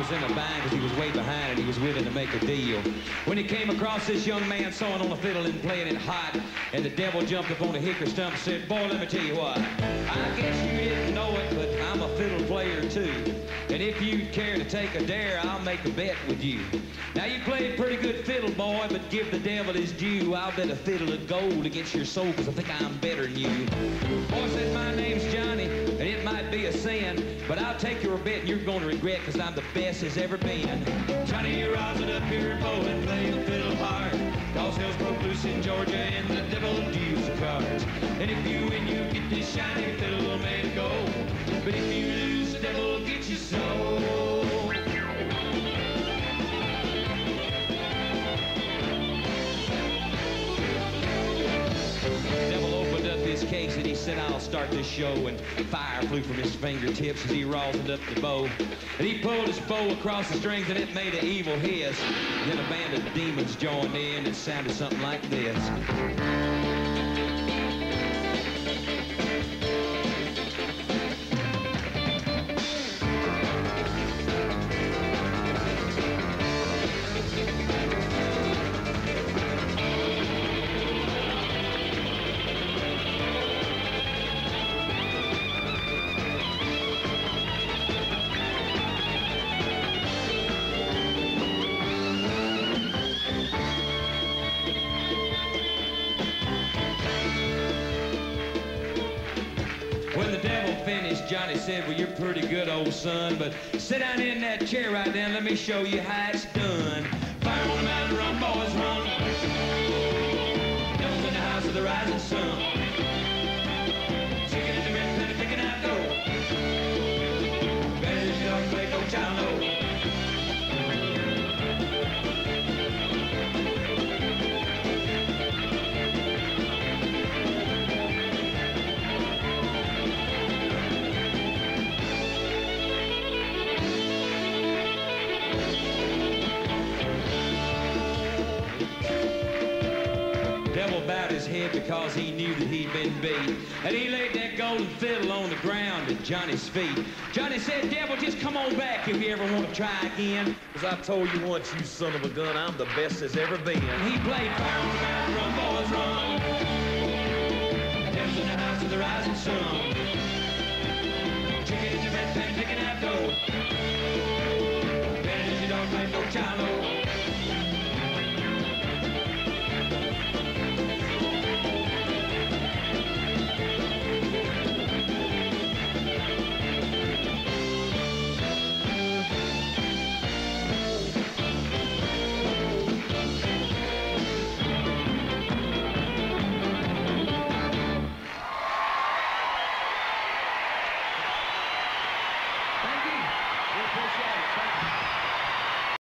was in a bind because he was way behind and he was willing to make a deal. When he came across this young man sawing on a fiddle and playing it hot, and the devil jumped up on a hickory stump and said, boy, let me tell you what, I guess you didn't know it, but I'm a fiddle player too. And if you'd care to take a dare, I'll make a bet with you. Now, you played pretty good fiddle, boy, but give the devil his due. I'll bet a fiddle of gold against your soul, because I think I'm better than you. Boy said, my name's Johnny, and it might be a sin, but I'll take your bet and you're going to regret, because I'm the best as ever been. Johnny, you're rising up here and bowling, playing fiddle hard, cause hell's broke loose in Georgia and the devil deals the cards. And if you win, you get this shiny fiddle made of gold, but if you lose, the devil will get you sold. Case and he said, I'll start this show, and fire flew from his fingertips as he rosined up the bow, and he pulled his bow across the strings and it made an evil hiss. Then a band of demons joined in and it sounded something like this. When the devil finished, Johnny said, well, you're pretty good, old son, but sit down in that chair right there and let me show you how it's done. Fire on the mountain, run, boys, run. Devil's in the house of the rising sun. Chicken in the red penny, picking out dough. Better as you don't play, no child, no. Devil bowed his head because he knew that he'd been beat. And he laid that golden fiddle on the ground at Johnny's feet. Johnny said, devil, just come on back if you ever want to try again. Because I told you once, you son of a gun, I'm the best there's ever been. And he played fire on the mountain, run, boys, run. Devil's in the house of the rising sun. Chicken in the red pan, picking out dough. Better as you don't make no child.